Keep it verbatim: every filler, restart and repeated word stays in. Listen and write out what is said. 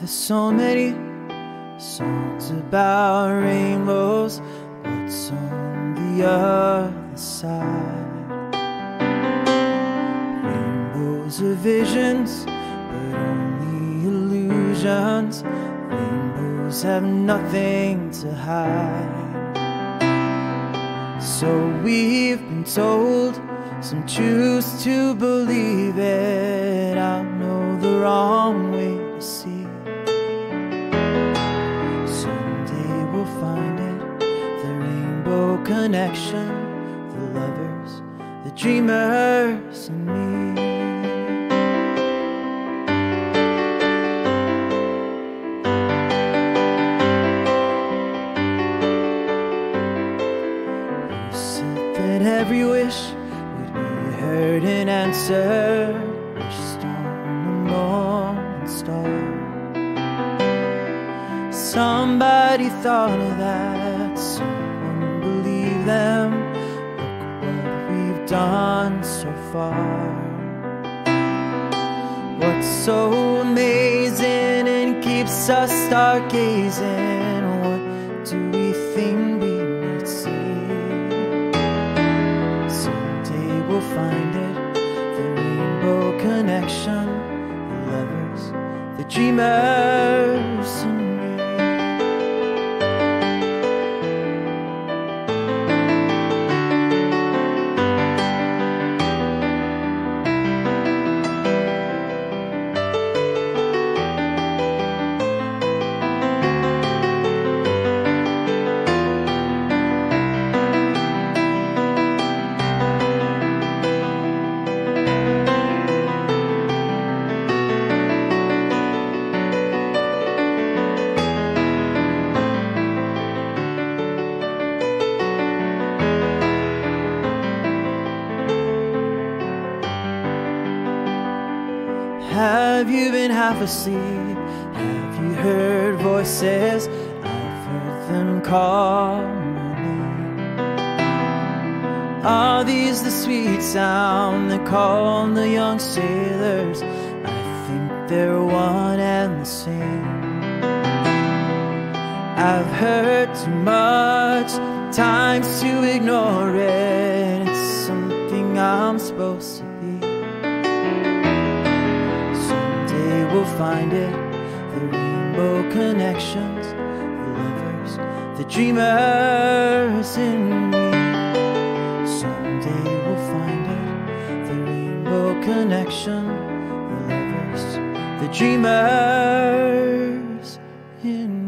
there's so many songs about rainbows. What's on the other side? Rainbows are visions, but only illusions. Rainbows have nothing to hide. So we've been told, some choose to believe it. I know the wrong way to see. Someday we'll find it, the rainbow connection, the lovers, the dreamers, and me. Who said that every wish would be heard and answered? Wished on a morning star. Somebody thought of that, someone believed them. Look what we've done so far. What's so amazing and keeps us stargazing? What do we think we might see? Someday we'll find it, the rainbow connection, the lovers, the dreamers, and me. Have you been half asleep? Have you heard voices? I've heard them call my name. Are these the sweet sound that call the young sailors? I think they're one and the same. I've heard too much times to ignore it. It's something I'm supposed to be. We'll find it, the rainbow connections, the lovers, the dreamers, in me. Someday we'll find it, the rainbow connection, the lovers, the dreamers, in me.